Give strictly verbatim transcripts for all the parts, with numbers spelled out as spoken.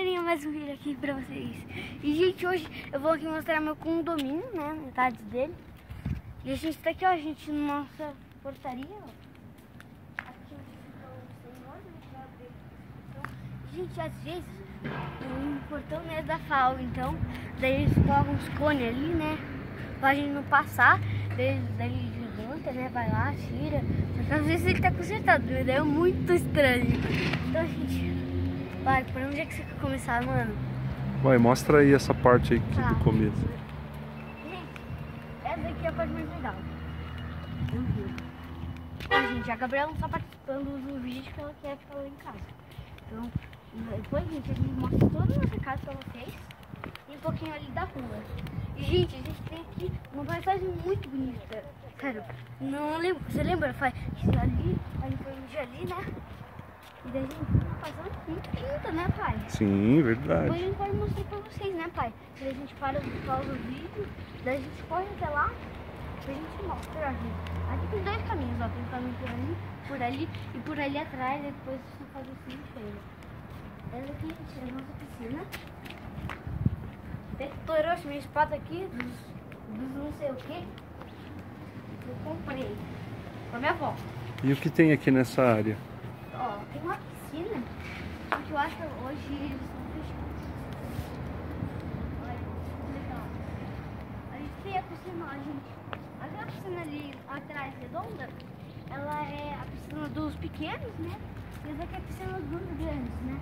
galerinha, mais um vídeo aqui pra vocês. E gente, hoje eu vou aqui mostrar meu condomínio, né, metade dele. E a gente tá aqui, ó, a gente na nossa portaria, ó. Aqui onde fica o senhor, a gente vai abrir então, gente, às vezes o portão não é da F A O, então daí eles colocam uns cones ali, né, pra gente não passar. Daí, daí ele levanta, né, vai lá, tira. Só que às vezes ele tá consertado, né, daí é muito estranho. Então a gente... Vai, por onde é que você quer começar, mano? Vai, mostra aí essa parte aí Tá. do começo. Gente, essa daqui é a parte mais legal. Uhum. Ah, gente, a Gabriela não tá participando do vídeo que ela quer ficar lá em casa. Então, depois, gente, a gente mostra toda a nossa casa pra vocês. E um pouquinho ali da rua. E, gente, a gente tem aqui uma paisagem muito bonita. Sério, não lembro. Você lembra? Faz ali, a gente foi ali, né? E daí a gente tá passando muito linda, né, pai? Sim, verdade. Depois a gente pode mostrar pra vocês, né, pai? Daí a gente para pausa o vídeo, daí a gente corre até lá, daí a gente mostra, ó, gente. Aqui tem dois caminhos, ó. Tem um caminho por ali, por ali e por ali atrás, e depois você faz assim e chega. Essa aqui, gente, é a nossa piscina. Até que estourou essa minha espada aqui, dos, dos não sei o que. Eu comprei com a minha avó. E o que tem aqui nessa área? Ó, tem uma piscina, só que eu acho que hoje eles estão fechados. Olha, que legal. A gente tem a piscina, ó, gente. Aquela piscina ali atrás, redonda, ela é a piscina dos pequenos, né? E essa aqui é a piscina dos grandes, né?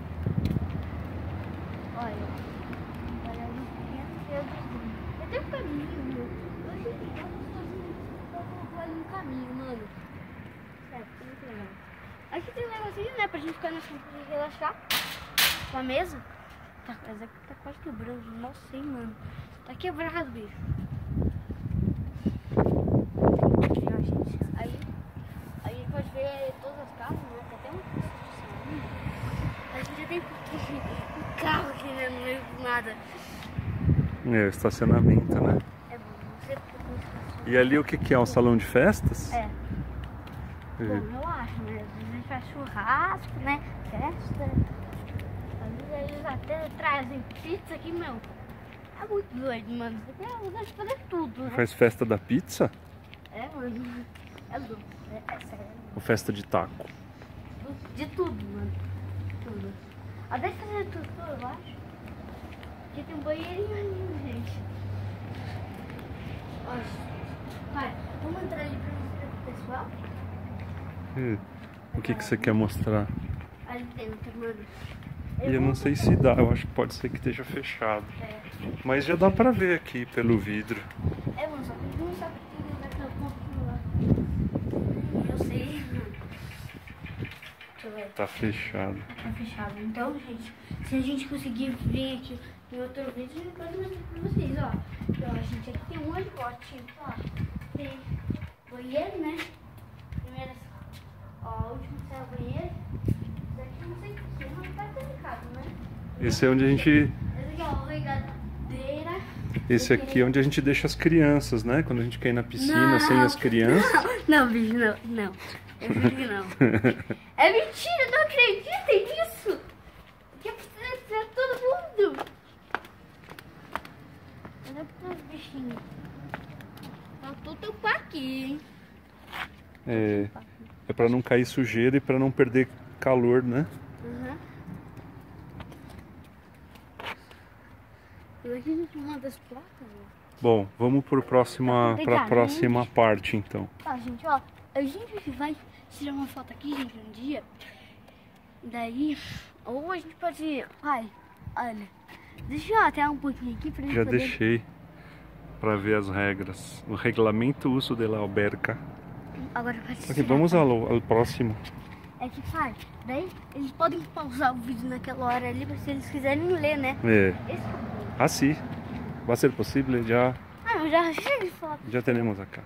Olha, olha a dos pequenos e a dos grandes. Eu tenho um caminho, meu. Eu achei que eu tô ali no caminho, mano. Certo, é muito legal. Aqui tem um negocinho, né, pra gente ficar no chão e relaxar. Com a mesa. Tá, mas aqui tá quase quebrando. Nossa, hein, mano. Tá quebrado, bicho. Aqui, ó, gente. Aí, aí a gente pode ver todas as casas, né? Tem até uma construção. A gente já tem um carro aqui, né, no meio do nada. É, o estacionamento, né? É bom, não sei porque eu estacionamento. E ali o que que é? Um salão de festas? É. É. Bom, eu acho, né? Às vezes a gente faz churrasco, né? Festa. Às vezes eles até trazem pizza aqui, meu. É muito doido, mano. Você tem lugar de fazer tudo, né? Faz festa da pizza? É, mano. É louco. É, é sério. Ou festa de taco? De tudo, mano. Tudo. Até fazer tudo, eu acho. Aqui tem um banheirinho ali, gente. Olha. Vai, vamos entrar ali pra mostrar pro pessoal? É. O que que você quer mostrar? Ali dentro, mano. E eu não sei se dá, eu acho que pode ser que esteja fechado. É. Mas já dá pra ver aqui pelo vidro. É, mano, só que a gente não sabe o que tem daqui a pouco lá. Eu sei. Deixa eu ver. Tá fechado. Tá fechado. Então, gente, se a gente conseguir vir aqui em outro vídeo, a gente pode mostrar pra vocês, ó. Então, a gente aqui tem um monte de potinho, ó. Tem banheiro, né? Primeiro, ó, o último que é o banheiro. Esse aqui eu não sei o que é, mas tá delicado, né? Esse é onde a gente... Esse aqui, ó, a regadeira. Esse aqui é onde a gente deixa as crianças, né? Quando a gente quer ir na piscina Não, sem as crianças. Não, não, bicho, não, não. Eu juro que não. É mentira, não acreditem nisso. Que precisa ser todo mundo. Olha para os bichinhos. Tá tudo pra aqui, hein? É, é pra não cair sujeira e pra não perder calor, né? Uhum. E aqui a gente manda as placas, né? Bom, vamos pro próxima, pra Obrigada, próxima gente. parte, então. Tá, gente, ó. A gente vai tirar uma foto aqui, gente, um dia. Daí, ou a gente pode... Pai, olha. Deixa eu até um pouquinho aqui pra gente Já poder... deixei pra ver as regras. O regulamento uso de la alberca. Agora pode Ok, tirar, vamos pai. ao, ao próximo. É que, pai, daí eles podem pausar o vídeo naquela hora ali, se eles quiserem ler, né? É. Esse é o bom. Ah, sim. Vai ser possível? Já, Ah, eu já chego de foto. já temos acá.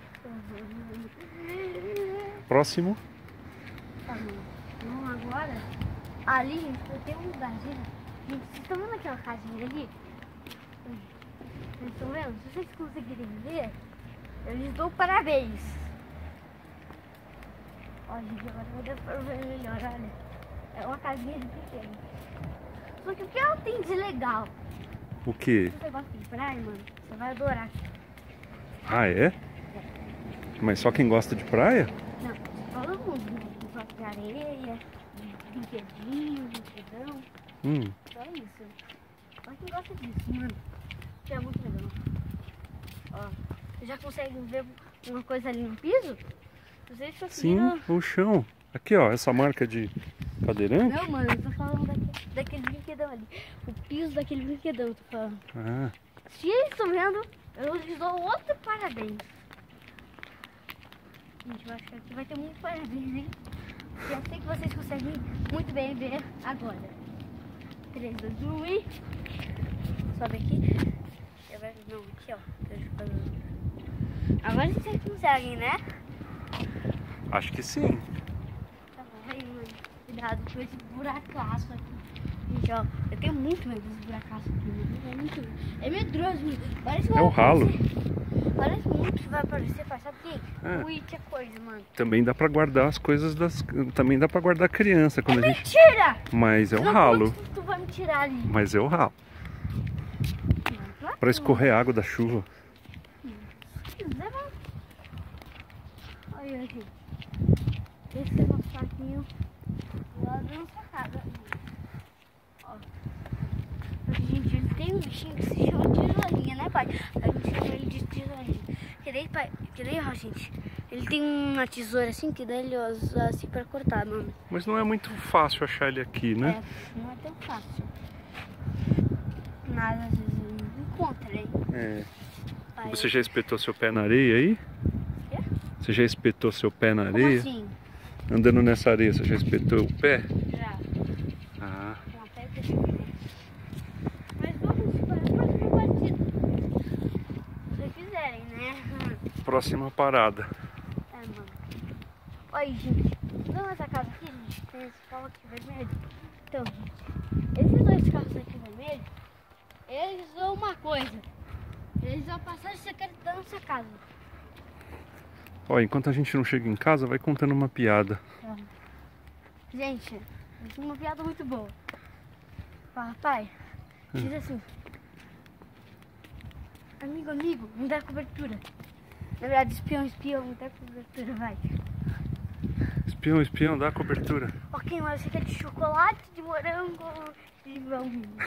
Próximo. Tá bom. Vamos agora. Ali, gente, eu tenho um lugarzinho. Gente, vocês estão vendo aquela casinha ali? Vocês estão vendo? Se vocês conseguirem ver, eu lhes dou parabéns. Ó, gente, agora vai dar pra ver melhor, olha. É uma casinha de pequeno. Só que o que ela tem de legal? O quê? Se você gosta de praia, mano, você vai adorar. Ah, é? Mas só quem gosta de praia? Não, todo mundo, né? Quem gosta de areia, de brinquedinho, brinquedão. Hum. Só isso. Só quem gosta disso, mano. Que é muito legal. Ó, você já consegue ver uma coisa ali no piso? Vocês conseguiram... Sim, o chão. Aqui, ó, essa marca de cadeirante. Não, mano, eu tô falando daquele, daquele brinquedão ali. O piso daquele brinquedão, eu tô falando. Ah, Se eles estão vendo, eu lhes dou outro parabéns. Gente, eu acho que aqui vai ter muito parabéns, hein? E eu sei que vocês conseguem muito bem ver agora. três, dois, um e... Sobe aqui. Eu vai... Não, aqui, ó. Deixa eu fazer. Agora vocês conseguem, né? acho que sim. Tá bom, aí, mano. Cuidado com esse buracaço aqui. Gente, ó, eu tenho muito medo desse buracaço aqui, mano. É muito... É medroso, mano. Parece que É o ralo. Parece muito que vai aparecer, pai. Sabe o que? É. Ui, que coisa, mano. Também dá pra guardar as coisas das... Também dá pra guardar a criança quando É a gente... mentira! Mas é o Não, ralo. Tu, tu vai me tirar ali. Mas é o ralo. Claro Pra que escorrer água da chuva. não. Se quiser, vai. Olha, gente. Esse é o nosso saquinho lá da nossa casa. Ó. Gente, ele tem um bichinho que se chama tesourinha, né, pai? A gente chama ele de tesourinha. Que daí, pai, que daí, ó, gente, ele tem uma tesoura assim, que daí ele usa assim pra cortar, mano. Mas não é muito fácil achar ele aqui, né? É, não é tão fácil. Nada, às vezes, eu não encontro, hein? É. Pai, Você já espetou seu pé na areia aí? Quê? Você já espetou seu pé na Como areia? assim? Andando nessa areia, você já espetou o pé? Já. Ah, Uma pedra de pé. Mas vamos para a próxima partida. Se vocês quiserem, né? próxima parada. É, mano. Olha aí, gente. Vendo essa casa aqui, gente? Tem esse carro aqui vermelho. Então, gente, esses dois carros aqui vermelhos, eles são uma coisa. Eles vão passar secreta da nossa casa. Ó, enquanto a gente não chega em casa, vai contando uma piada. Então, gente, eu tenho uma piada muito boa. Papai, diz assim: amigo, amigo, me dá cobertura. Na verdade, espião, espião, me dá cobertura, vai. Espião, espião, dá cobertura. Ok, mas você quer de chocolate, de morango, de limão?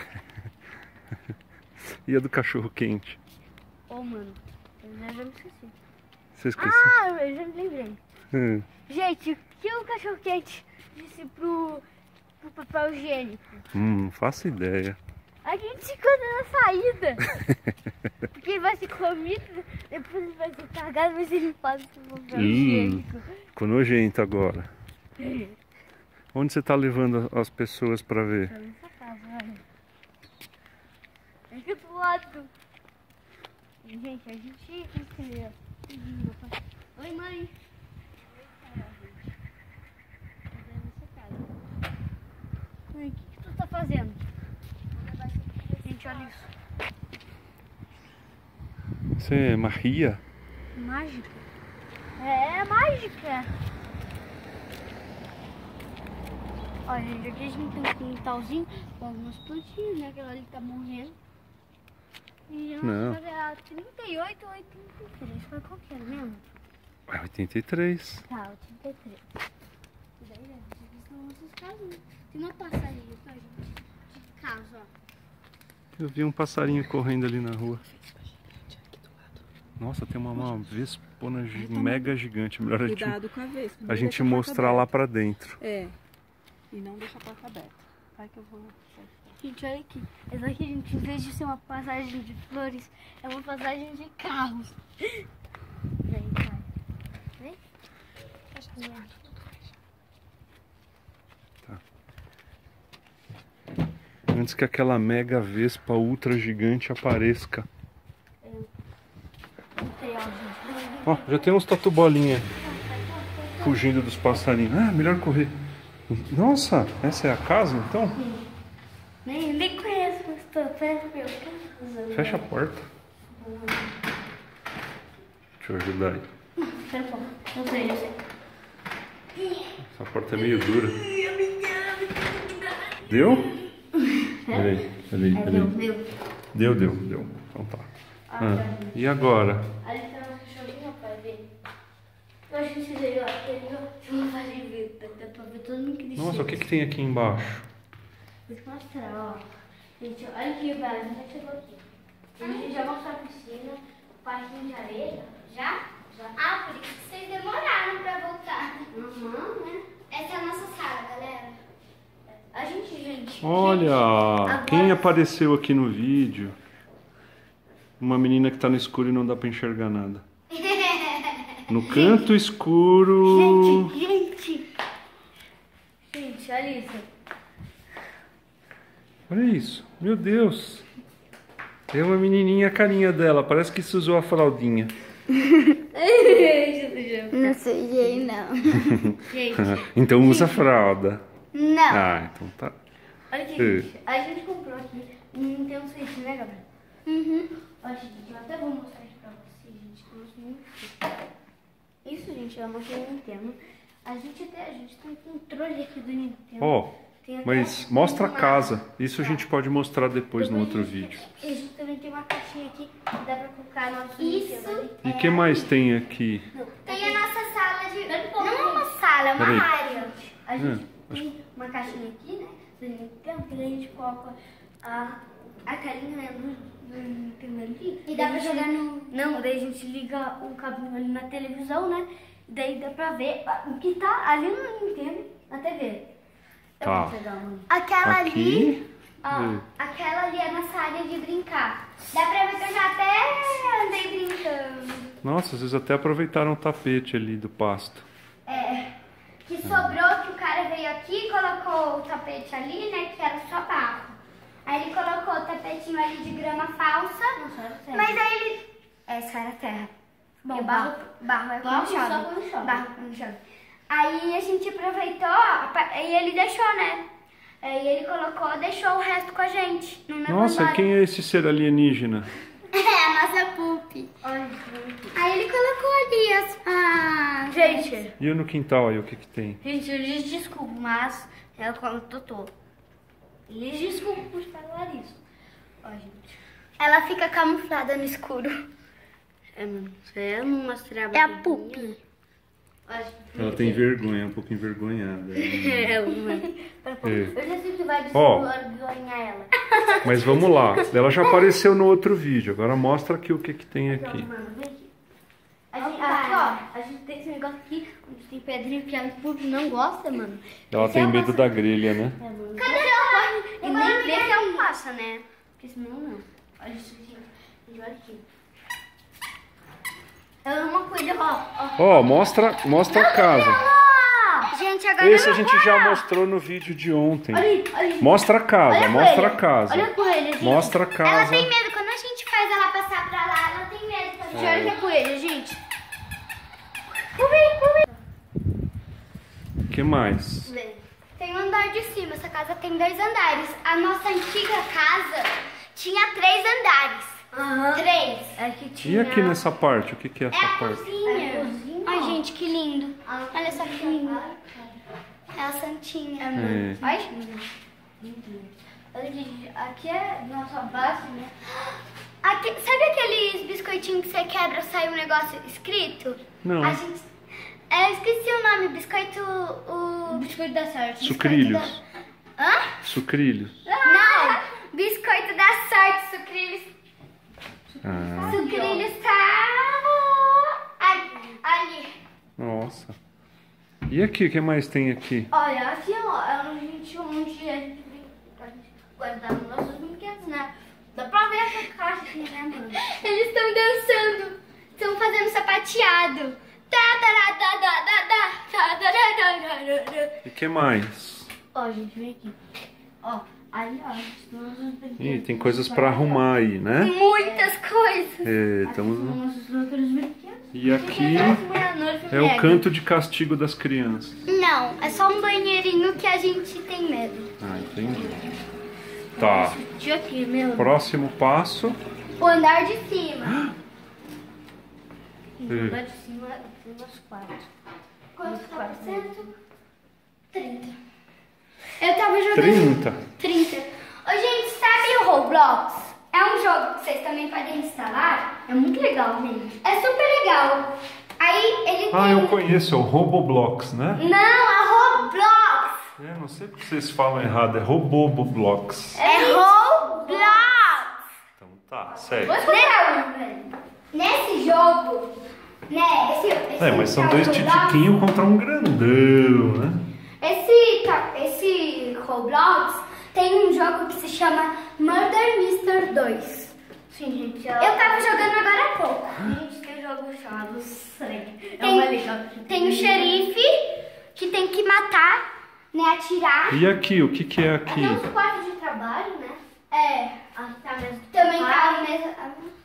E a do cachorro quente? Ô, oh, mano, eu já, já me esqueci. Você esqueceu? Ah, eu já me lembrei. Hum. Gente, o que o cachorro quente disse pro, pro papel higiênico? Hum, não faço ideia. A gente se encontra na saída. Porque ele vai ser comido, depois ele vai ser cagado, mas ele passa pro papel Hum, higiênico. ficou nojento agora. Onde você tá levando as pessoas pra ver? Pra nossa casa, olha. É aqui do lado. Gente, a gente entendeu. Oi, mãe. Mãe, o que, que tu tá fazendo? Gente, olha isso. Você é Maria? Mágica? É, é mágica. Olha, gente, aqui a gente tem um quintalzinho com algumas plantinhas, né? Aquela ali tá morrendo. E a Não. nossa casa é a trinta e oito ou oitenta e três. Foi qual que era mesmo? É oitenta e três. Tá, oitenta e três. E daí, gente, aqui são nossas casinhas. Tem uma passarinha, tá, gente? De casa, ó. Eu vi um passarinho correndo ali na rua. Nossa, tem uma, uma vespona gi- mega gigante. Melhor a gente, Cuidado com a vespa. não a gente deixa a porta mostrar lá aberta. pra dentro. É. E não deixa a porta aberta. Vai que eu vou. Gente, olha aqui. Essa aqui, gente, em vez de ser uma passagem de flores, é uma passagem de carros. Vem, vai. Vem? Antes que aquela mega vespa ultra gigante apareça. Entrei, ó, gente. Ó, já tem uns tatu bolinha fugindo dos passarinhos. Ah, melhor correr. Nossa, essa é a casa então? Nem, nem conheço, mas tô perto meu. Casando. Fecha a porta. Deixa eu ajudar aí. Espera um pouco. Não sei, não sei. Essa porta é meio dura. Deu? Peraí, peraí, É, peraí. deu, deu. Deu, deu, deu. Então tá. Ah, Ah, tá. e agora? Ali tá nosso cachorrinho, pai, vê. Eu acho que esse daí, ó, ele ó, não vai ver, dá dá pra ver todo mundo que ele Nossa, chega. o que que tem aqui embaixo? Vou te mostrar, ó. Gente, olha aqui, velho, a gente já chegou aqui. A gente já mostrou a piscina, o parquinho de areia. Já? Já. Ah, por isso que vocês demoraram pra voltar. Uhum, né? Essa é a nossa sala, galera. A gente, gente... Olha, Agora- quem apareceu aqui no vídeo? Uma menina que tá no escuro e não dá pra enxergar nada. No canto escuro. Gente, gente. Gente, olha isso. Olha isso, meu Deus. É uma menininha a carinha dela, parece que se usou a fraldinha. Não sujei, não. Gente, Então usa fralda. não. Ah, então tá. Olha aqui, É. gente. A gente comprou aqui um Nintendo Switch, né, Gabriel? Uhum. Olha, gente, eu até vou mostrar isso pra vocês, gente. Que eu gosto muito disso. Isso, gente, é uma máquina Nintendo. A gente até, a gente tem um controle aqui do Nintendo. Ó, Tem até mas um mostra a mapa. casa. Isso a gente pode mostrar depois no outro a gente- vídeo. E a gente também tem uma caixinha aqui que dá pra colocar nosso Isso. Nintendo ali. E o que mais tem aqui? Não, Tem aqui- a nossa sala de... Dá pra Não é pôr uma sala, é uma Peraí. área. A gente É, tem uma caixinha aqui, né? Do Nintendo, que daí a gente coloca a, a carinha, né, do, do Nintendo ali. E dá Daí pra a gente- jogar no... Não, daí a gente liga o cabinho ali na televisão, né? E daí dá pra ver o que tá ali no Nintendo, na T V. É Tá. muito legal, mano. Aquela ali... Aqui. Ó, É. aquela ali é a nossa área de brincar. Dá pra ver que eu já até andei brincando. Nossa, vocês até aproveitaram o tapete ali do pasto. É, que sobrou que o cara veio aqui e colocou o tapete ali, né, que era só barro. Aí ele colocou o tapetinho ali de grama falsa, Nossa, era terra. mas aí ele... Essa era terra. Bom, Porque barro, barro é barro quando só chove. quando chove. Barro quando chove. Aí a gente aproveitou e ele deixou, né? Aí ele colocou, deixou o resto com a gente. Não levou Nossa, embora. quem é esse ser alienígena? É, a nossa pup. Olha que bonito. Aí ele colocou ali as... Ah, Gente, E no quintal aí, o que que tem? gente, eu lhes desculpo, mas ela come totô. Lhes desculpo por falar isso. Ó, gente. ela fica camuflada no escuro. É, mano, se eu não mostrar É a barriguinha- pup. Ela Ela tem vergonha, é um pouco envergonhada. Ela não é. Eu já sei que vai Ó. desvergonhar ela. Mas vamos lá. Ela já apareceu no outro vídeo. Agora mostra aqui o que que tem aqui. Mano, vem aqui. A gente, aqui, ó, a gente tem esse negócio aqui, onde tem pedrinha que a público não gosta, mano. Ela Esse tem é medo uma- da grelha, né? É, mano. Cadê ela? E nem vê que é um passa, né? Porque senão não. Olha isso aqui. Gente, olha aqui. Ela não cuida, ó. ó. Ó, mostra, mostra a casa. Gente, agora Esse a eu não gente já mostrou no vídeo de ontem. Olha aí, olha aí. Mostra a casa, Olha a mostra a coelha. casa. Olha a coelha, gente. Mostra a Ela casa. tem medo. Quando a gente faz ela passar pra lá, ela tem medo. Quando Gente, olha que é coelha, gente. O que mais? Tem um andar de cima. Essa casa tem dois andares. A nossa antiga casa tinha três andares. Aham. Três. É que E tinha... aqui nessa parte? O que que é É essa a parte? cozinha. É a cozinha. Ai, gente, que lindo. Ah, Olha só que lindo. É a santinha. É. Olha. Olha aqui, gente. Aqui é nossa base, né? Aqui, sabe aqueles biscoitinhos que você quebra e sai um negócio escrito? Não. A gente... É, eu esqueci o nome. Biscoito... O O... biscoito da sorte. Sucrilhos. Hã? Sucrilhos. Não! Biscoito da sorte, sucrilhos. Ah, Sucrilhos tá... Ali. ali. nossa. E aqui, o que mais tem aqui? Olha, aqui ó, é onde a gente, onde a gente, a gente guardava nossos brinquedos, né? Dá pra ver essa caixa aqui, né, mano? Eles estão dançando. Estão fazendo sapateado. Tá, tá, tá, tá, tá, tá, tá, tá, tá, tá, tá. E o que mais? Ó, gente, vem aqui. Ó, aí, ó, nossos brinquedos. Ih, tem coisas pra arrumar aí, né? Muitas coisas. É, Aqui estamos... são nossos outros brinquedos. E aqui é o canto de castigo das crianças. Não, é só um banheirinho que a gente tem medo. Ah, entendi. Tá. De aqui, meu. Próximo passo. O andar de cima. Lá de cima tem nosso quarto. Quanto tá por cento? trinta. Eu tava jogando... trinta. trinta. Ô, gente, também podem instalar. É muito legal, gente. É super legal. Aí ele Ah, tem... eu conheço, é o Roboblox, né? Não, a Roblox. É, não sei porque vocês falam errado, é Roboblox. É Roblox. Então tá, segue. Vou explicar, velho. Nesse jogo, né? Esse, esse É, mas são dois Roblox, titiquinhos contra um grandão, né? Esse, ca- esse Roblox tem um jogo que se chama Murder Mystery dois. Sim, gente. Eu tava jogando agora há pouco. Gente, tem um jogo chamado Slay. É Tem, uma legal. tem o xerife que tem que matar, né? Atirar. E aqui, o que que é aqui? Tem uns quartos de trabalho, né? É. Aqui tá mesmo. Também Ah, tá nessa.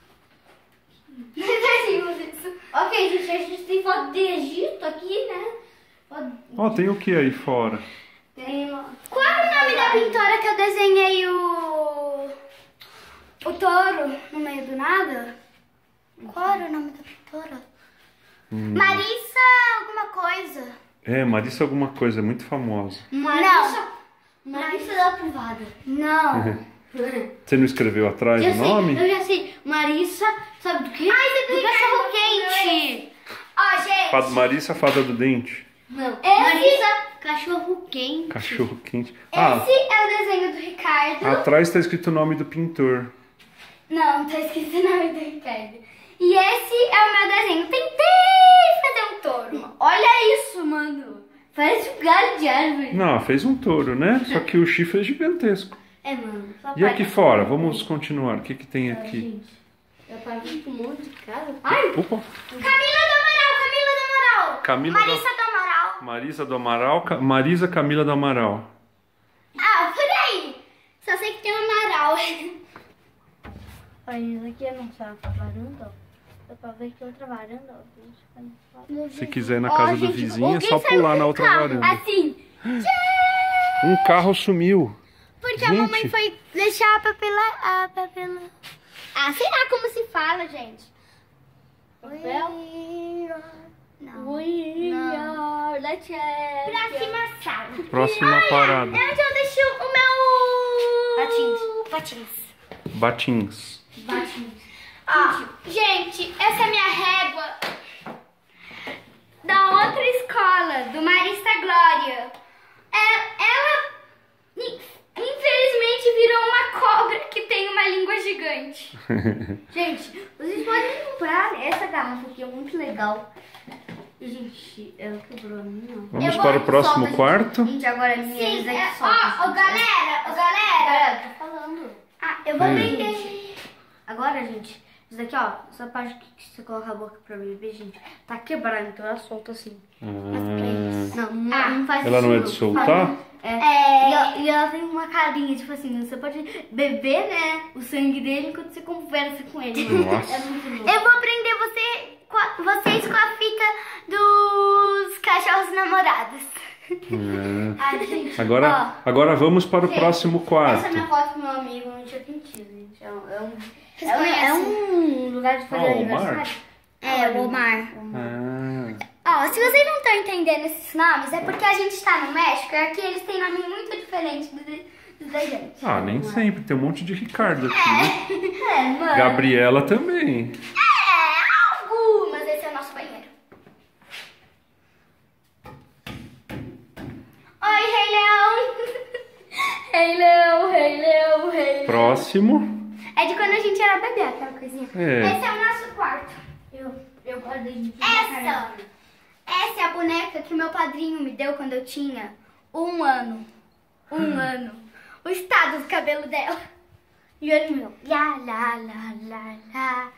Isso. Ok, gente, a gente tem foto de Egito aqui, né? Foto- Ó, tem o que aí fora? Tem uma... Qual é o nome da pintora que eu desenhei o. O touro no meio do nada? Qual era o nome da pintora? Hum. Marissa alguma coisa. É, Marissa alguma coisa, é muito famosa. Marissa, Marissa da privada. Não. Você não escreveu atrás Já o sei, nome? eu já sei. Marissa, sabe do quê? Ai, você do tem cachorro cachorro quente. Ó, gente. Fada- Marissa, fada do dente. Não, Esse- Marissa, cachorro quente. Cachorro quente. Ah, Esse é o desenho do Ricardo. atrás tá escrito o nome do pintor. Não, tá escrito o nome do Ricardo. E esse é o meu desenho. Tentei fazer um touro. Olha isso, mano. Parece um galho de árvore. Não, fez um touro, né? Só que o chifre é gigantesco. É, mano. Só E aqui parece- fora? Vamos continuar. O que que tem Ah, aqui? gente, eu parece um monte de casa. Ai, Opa! Camila do Amaral, Camila do Amaral. Camila do- Marissa do Amaral. Marisa do Amaral, Ca- Marisa Camila do Amaral. Ah, por aí. Só sei que tem um Amaral. olha, isso aqui é nossa varanda, ó. Dá pra ver que outra varanda, ó. Se quiser na Ó, casa do gente, vizinho, é alguém só saiu pular com na um outra carro, varanda. Assim. Um carro sumiu. Porque a Gente. mamãe foi deixar a papela... A papela... Ah, sei lá como se fala, gente. Papel? Não. We Não. are the champions. Próxima sala. Próxima parada. É onde eu deixo o meu... Patins. Patins. Batins. Patins. Ó, gente, essa é a minha régua da outra escola, do Marista Glória. É, ela, in- infelizmente, virou uma cobra que tem uma língua gigante. Gente, vocês podem comprar essa garrafa aqui, é muito legal. E, gente, ela quebrou a minha. Vamos Eu para vou- o próximo Solta, gente. quarto. Gente, agora a minha Sim, eles é, aqui ó, soltam, ó, gente. galera, ó, galera. Galera, tô falando. Ah, eu vou Hum. prender. Agora, gente, isso daqui, ó, essa parte que você coloca a boca pra beber, gente, tá quebrada, então ela solta assim. Ah, Não, não, Ah, não faz ela isso não é de soltar? É. É. E, ela, e ela tem uma carinha, tipo assim, você pode beber, né, o sangue dele enquanto você conversa com ele. mano. Nossa. É muito louco. Eu vou prender você, com a- vocês com a fita dos cachorros namorados. É. Ai, gente, Agora, agora vamos para o Gente, próximo ó, quarto. essa é minha foto com meu amigo no dia quinze, gente. É um, é um, Vocês é um, é conhecem? um lugar de fazer Ah, o aniversário. Omar? É, o Omar. Ah, Ó, se vocês não estão entendendo esses nomes, é porque a gente está no México e aqui eles têm nome muito diferente do, de- do da gente. ah, nem sempre. Tem um monte de Ricardo aqui, né? É, mano. Gabriela também. É, algumas. Esse é o nosso banheiro. Oi, Rei Leão. Rei Leão, Rei Leão, Rei Leão. Próximo. É de quando a gente era bebê, aquela coisinha. É. Esse é o nosso quarto. Eu, eu guardei de Essa, essa é a boneca que o meu padrinho me deu quando eu tinha um ano. Um ano. O estado do cabelo dela. E olha o meu. Lá, lá, lá, lá, lá.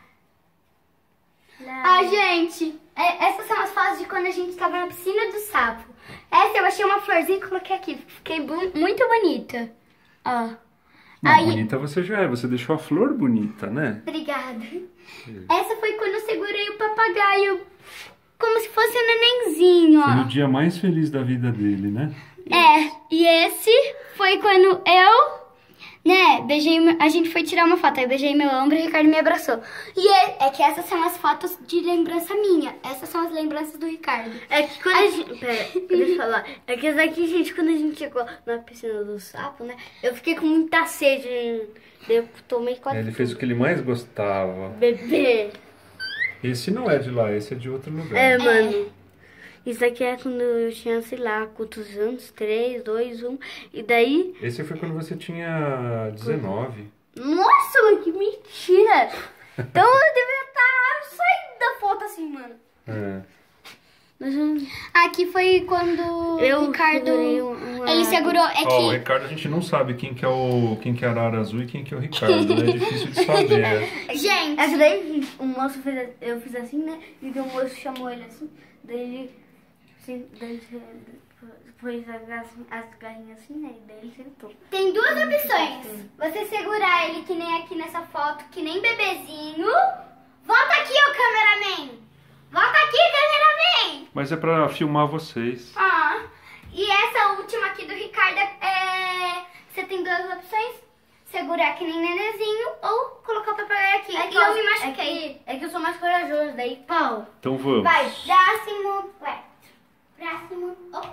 Ah, gente, é- essas são as fotos de quando a gente estava na piscina do sapo. Essa eu achei uma florzinha e coloquei aqui. Fiquei bu- muito bonita. Ó. Não, Aí- bonita você já é. Você deixou a flor bonita, né? Obrigada. Essa foi quando eu segurei o papagaio como se fosse um nenenzinho, Foi no ó. dia mais feliz da vida dele, né? É, e esse foi quando eu né, beijei, o meu- a gente foi tirar uma foto, aí eu beijei meu ombro e o Ricardo me abraçou. E é, é que essas são as fotos de lembrança minha, essas são as lembranças do Ricardo. É que quando a gente... Pera, deixa eu falar. É que essa aqui, gente, quando a gente chegou na piscina do sapo, né? Eu fiquei com muita sede. Daí eu tomei quatro... Ele fez o que ele mais gostava. Bebê. Esse não é de lá, esse é de outro lugar. É, mano. Isso aqui é quando eu tinha, sei lá, quantos anos? três, dois, um. E daí... Esse foi quando você tinha dezenove. Nossa, mano, que mentira! Então eu devia estar saindo da foto assim, mano. É. Mas eu... Aqui foi quando Eu o Ricardo, segurei uma- ele segurou, é Ó, o que... Ricardo a gente não sabe quem que é o quem que é a Arara Azul e quem que é o Ricardo, né? É difícil de saber. Gente, É que daí gente, o moço fez, eu fiz assim, né? E daí o moço chamou ele assim, daí ele, assim, daí ele pôs as, garras- as garrinhas assim, né? E daí ele sentou. tem duas opções. Você segurar ele que nem aqui nessa foto, que nem bebezinho. Volta aqui, ô cameraman. Volta aqui, cameraman. Mas é pra filmar vocês. Ah, e essa última aqui do Ricardo é... Você tem duas opções. Segurar que nem nenezinho ou colocar o papagaio aqui. É que e eu eu- me É machuquei. que, é que eu sou mais corajoso, daí pau. Então vamos. Vai, próximo. Vai. Próximo. Oh.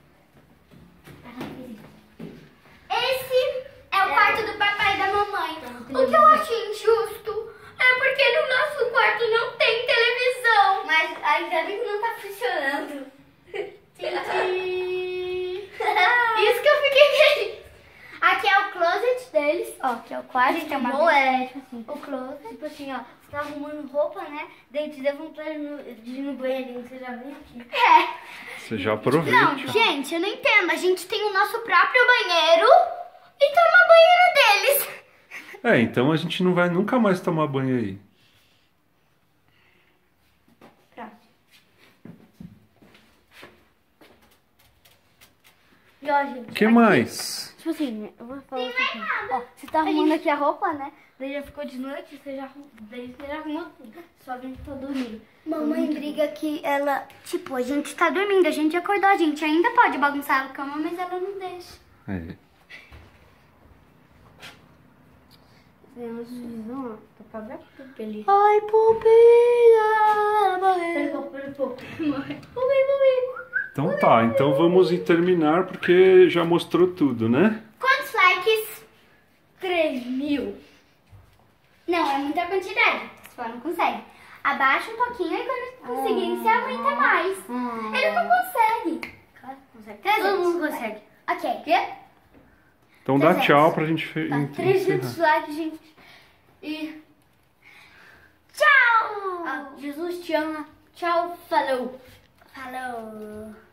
Esse é o quarto do papai e da mamãe. O que eu acho injusto é porque no nosso quarto não tem televisão. Mas ainda bem que não tá funcionando. Isso que eu fiquei feliz. Aqui é o closet deles. Ó, aqui é o quarto. Gente, que é uma bom é, tipo assim, O closet. tipo assim, ó, você tá arrumando roupa, né? Daí te deu vontade de ir no banheirinho, você já vem aqui. É. Você já aproveita. Não, gente, eu não entendo. A gente tem o nosso próprio banheiro e toma banho no deles. É, então a gente não vai nunca mais tomar banho aí. Pronto. E ó, gente. O que aqui, mais? Tipo assim, eu vou falar assim. Ó, você tá arrumando aqui a roupa, né? Daí já ficou de noite, você já, arrum- daí você já arrumou tudo. Só vem pra dormir. Mamãe briga que ela, tipo, a gente tá dormindo, a gente acordou, a gente ainda pode bagunçar a cama, mas ela não deixa. É. Tem uns visão, ó. Tá pra ver tudo ali. Ai, pupila, morreu. Pera um pouco, pera um pouco. Então tá, então vamos terminar porque já mostrou tudo, né? Quantos likes? três mil. Não, é muita quantidade. Só não consegue. Abaixa um pouquinho e quando conseguir, você aguenta mais. Ele não consegue. Claro, consegue. trezentos. Todo mundo consegue. Ok. Quê? Então dá trezentos. tchau pra gente fe- Tá, en- trezentos encerrar. likes, gente. E... Tchau! ah, Jesus te ama. Tchau, falou. Falou.